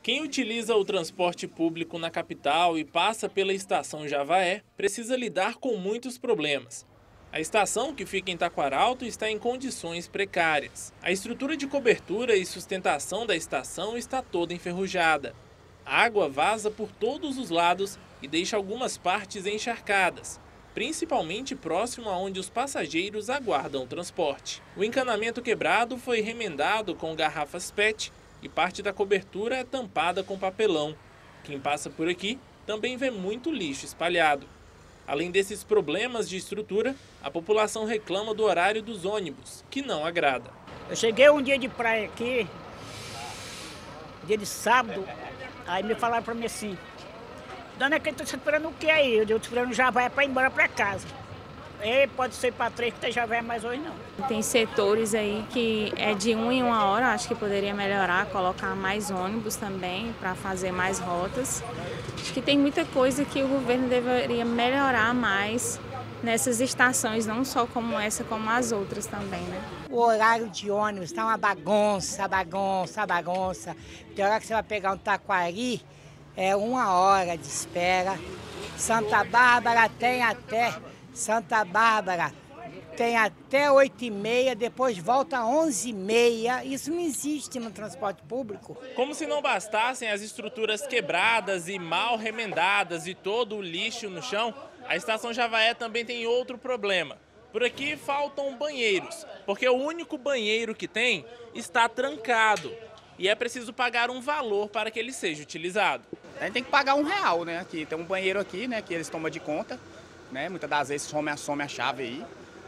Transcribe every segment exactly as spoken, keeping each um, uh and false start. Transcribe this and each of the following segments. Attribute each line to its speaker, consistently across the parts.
Speaker 1: Quem utiliza o transporte público na capital e passa pela estação Javaé precisa lidar com muitos problemas. A estação, que fica em Taquaralto, está em condições precárias. A estrutura de cobertura e sustentação da estação está toda enferrujada. A água vaza por todos os lados e deixa algumas partes encharcadas, principalmente próximo a onde os passageiros aguardam o transporte. O encanamento quebrado foi remendado com garrafas P E T e parte da cobertura é tampada com papelão. Quem passa por aqui também vê muito lixo espalhado. Além desses problemas de estrutura, a população reclama do horário dos ônibus, que não agrada.
Speaker 2: Eu cheguei um dia de praia aqui, dia de sábado, aí me falaram para mim assim: dona, que eu estou esperando o que aí? Eu estou esperando já vai para ir embora para casa. E pode ser para três, que já vai mais hoje não.
Speaker 3: Tem setores aí que é de um em uma hora, acho que poderia melhorar, colocar mais ônibus também para fazer mais rotas. Acho que tem muita coisa que o governo deveria melhorar mais nessas estações, não só como essa, como as outras também, né?
Speaker 4: O horário de ônibus está uma bagunça, bagunça, bagunça. Tem hora que você vai pegar um Taquari, é uma hora de espera. Santa Bárbara tem até... Santa Bárbara tem até oito e meia, depois volta às onze e meia. Isso não existe no transporte público.
Speaker 1: Como se não bastassem as estruturas quebradas e mal remendadas e todo o lixo no chão, a estação Javaé também tem outro problema. Por aqui faltam banheiros, porque o único banheiro que tem está trancado e é preciso pagar um valor para que ele seja utilizado.
Speaker 5: A gente tem que pagar um real, né? Aqui tem um banheiro aqui, né? Que eles tomam de conta. Né? Muitas das vezes some a, some a chave aí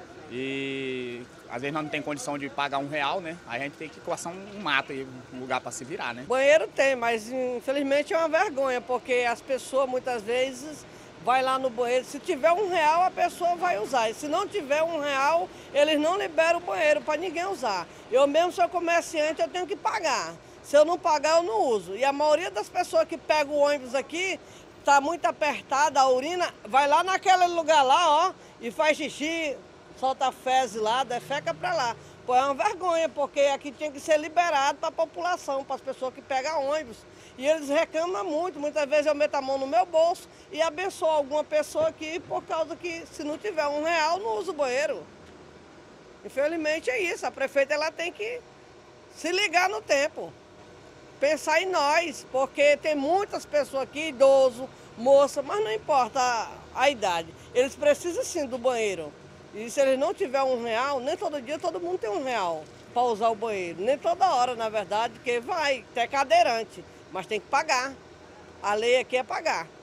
Speaker 5: e às vezes nós não tem condição de pagar um real, né? Aí a gente tem que coçar um, um mato aí, um lugar para se virar, né?
Speaker 6: Banheiro tem, mas infelizmente é uma vergonha, porque as pessoas muitas vezes vai lá no banheiro, se tiver um real a pessoa vai usar, e se não tiver um real eles não liberam o banheiro para ninguém usar. Eu mesmo sou comerciante, eu tenho que pagar, se eu não pagar eu não uso, e a maioria das pessoas que pegam o ônibus aqui está muito apertada, a urina, vai lá naquele lugar lá, ó, e faz xixi, solta fezes lá, defeca para lá. Pô, é uma vergonha, porque aqui tem que ser liberado para a população, para as pessoas que pegam ônibus. E eles reclamam muito, muitas vezes eu meto a mão no meu bolso e abençoo alguma pessoa aqui, por causa que se não tiver um real, não usa o banheiro. Infelizmente é isso, a prefeita ela tem que se ligar no tempo. Pensar em nós, porque tem muitas pessoas aqui, idoso, moça, mas não importa a, a idade. Eles precisam sim do banheiro. E se eles não tiverem um real, nem todo dia todo mundo tem um real para usar o banheiro. Nem toda hora, na verdade, porque vai, até cadeirante, mas tem que pagar. A lei aqui é pagar.